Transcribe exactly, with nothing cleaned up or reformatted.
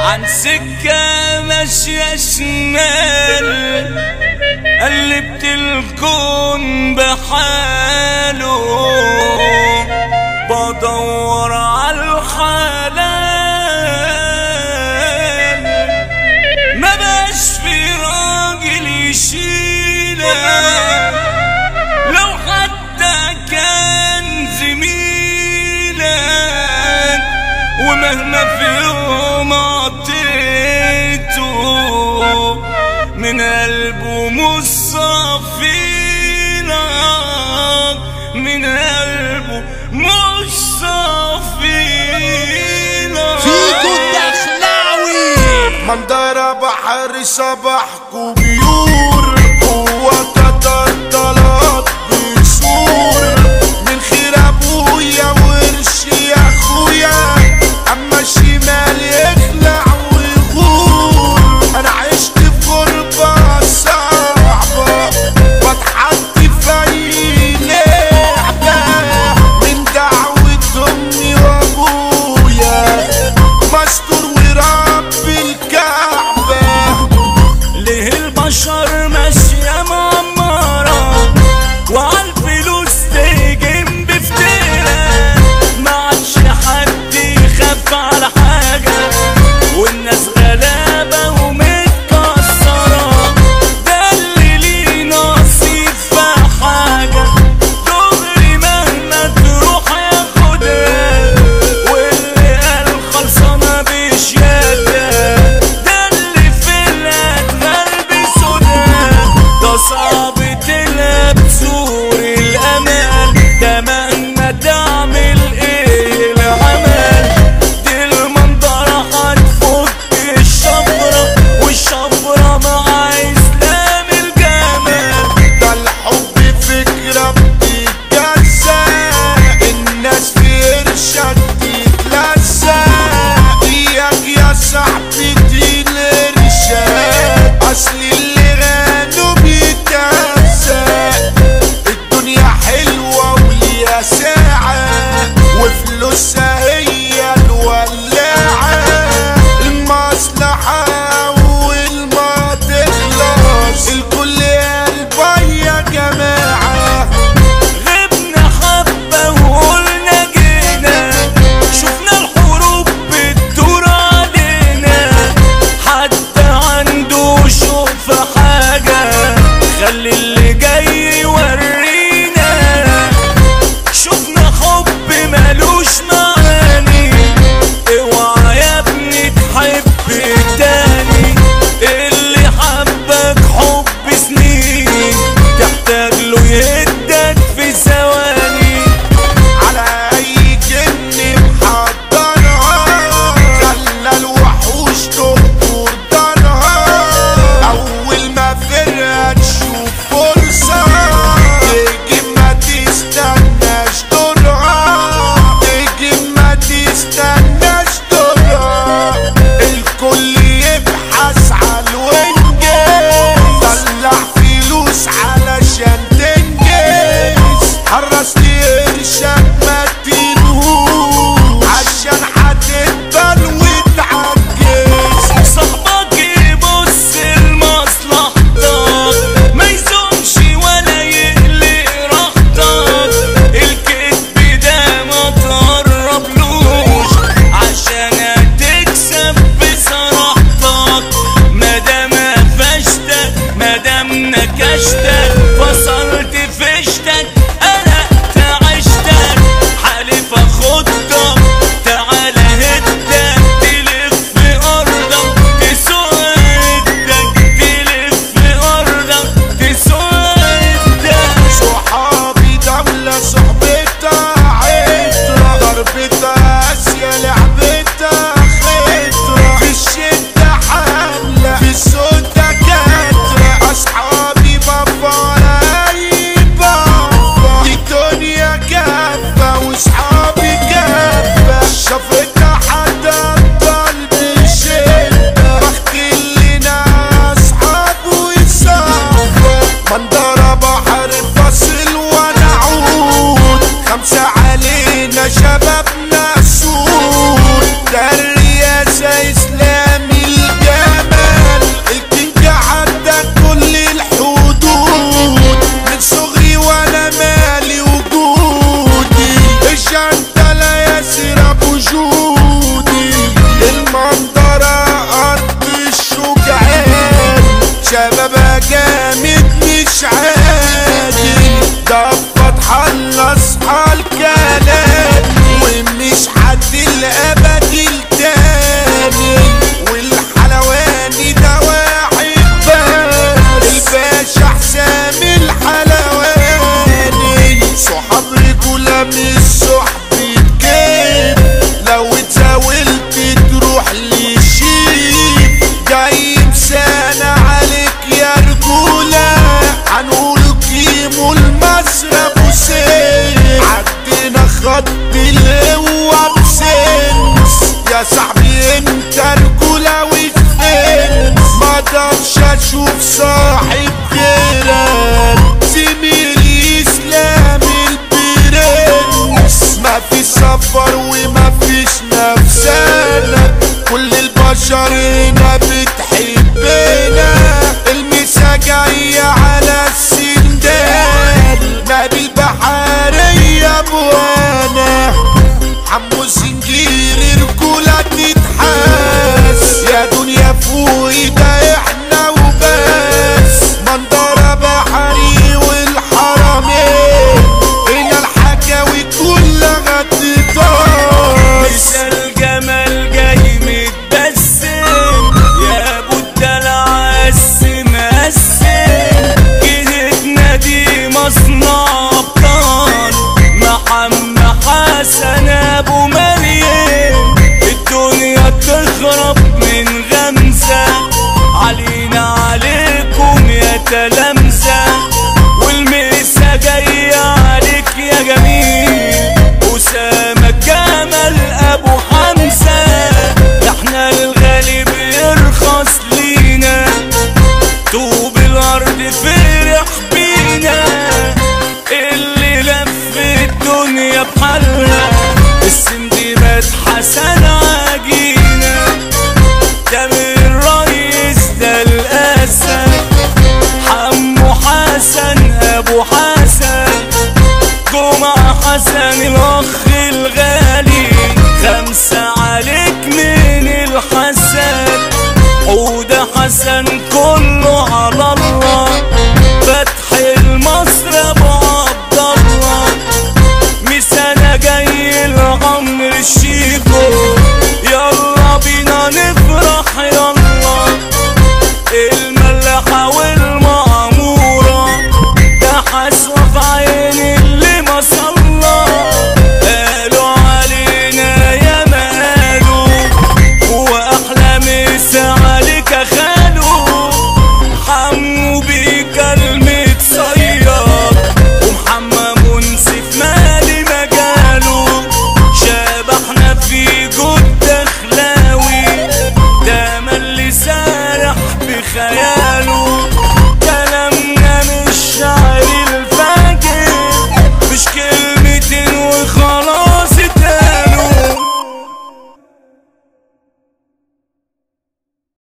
عن سكة ماشية شمال، قلبت الكون بحاله بدور على الحلال، ما بقاش في راجل يشيلك لو حتى كان زميلك، ومهما في يوم عطيته من قلبه مش صافيلك، من قلبه مش صافيلك. فيكو الدخلاوي منظرة بحر صباحكو بيور، قوة تطلعت بشور من خير ابويا ورشي يا اخويا، اما الشمال يخلع ويغور. انا عشت في غربة صعبة بتحط في اي لعبة من دعوة امي وابويا، مستور ورب الكعبة. ليه البشر ماشية معمرة وعالفلوس تهجم بفترة، ما عادش حد يخاف على حاجة والناس غلابة ومتكسرة. ده اللي ليه نصيب في حاجة دغري مهما تروح ياخدها، واللي قال خلصانة بشياكة ده اللي في الأدغال بسودها. ده صعب تلعب سور الأمان، ده مهما تعمل ايه العمل. دي المنظرة هتفك الشفرة والشفرة مع إسلام الجمال. ده الحب فكرة بتتجزأ، الناس في قرشك تتلزق. اياك يا صاحبي دي الارشاد، اصل اللي غنوا بيتهزق. الدنيا حلوة وليها ساعة وفلوسها هي الولاعة، المصلحة أول ما تخلص الكل قلبه يا جماعة. غبنا حبة وقلنا جينا، شفنا الحروب بتدور علينا، حتى عنده شوق في حاجة خلي اللي جاي يورينا. شفنا حب مالوش معاني، اوعى يا ابني تحب تاني. اللي حبك حب سنين تحتاج له يهدك في ثواني. على أي جن محضرها خلى الوحوش تهجر دارها، أول ما فرقة تشوف فرصة تيجي ما تستناش دورها، تيجي ما تستناش دورها. الكل يبحث على الوينجز، طلع فلوس علشان تنجز، حرص لقرشك ما تدينهوش عشان هتقبل وتعجز. صاحبك يبص لمصلحتك ما يزومش ولا يقلق راحتك، الكذب ده ما تقربلوش عشان هتكسب بصراحتك. مادام قفشتك مادام نكشتك فصلت فشتك قلقت عشتك، حالف اخدك تعالى هدك تلف في ارضك تسوق هدك، تلف في ارضك تسوق هدك. صحابي دولة صحبتها عطرة، ضربتها قاسية لعبتها خطرة، في الشدة حملة في الصوت دكاترة. أصحابي بابا قريبة، دي الدنيا كافة وصحابي كافة، شافتها حدا الطلب شدة، بخت اللي ناس أصحاب ويصفى. منظرة بحر فاصل ونعود، خمسة علينا شبابنا سود، ده الرياسة إسلام انت رجولة وفين ما اقدرش اشوف صاحب غيرك زميلي اسلام البرنس ما في سفر وما فيش نفسنا كل البشر هنا بتحبنا المسا جاية على السندان نبي البحرية بوانا حمو سنجير رجولة تتحاس يا دنيا فوقي ده احنا وبس منظرة بحري والحرمين هنا الحكاوي كلها تطاس مثال جمال جاي متبسم يا ابو الدلع قسم قسم جهتنا دي مصنع ابطال محمد حسن ابو مريم الدنيا تخرب من غمزة علينا عليكم يا تلامذة والمسا جاية عليك يا جميل أسامة جمال أبو حمزة احنا الغالب يرخص لينا طوب الأرض فرح بينا اللي لف الدنيا بحالها السندباد حسن عجينة تامر ريس ده الأسد حمو حسن أبو حسن جمعة حسن الأخ الغالي خمسة عليك من الحسن حودة حسن كل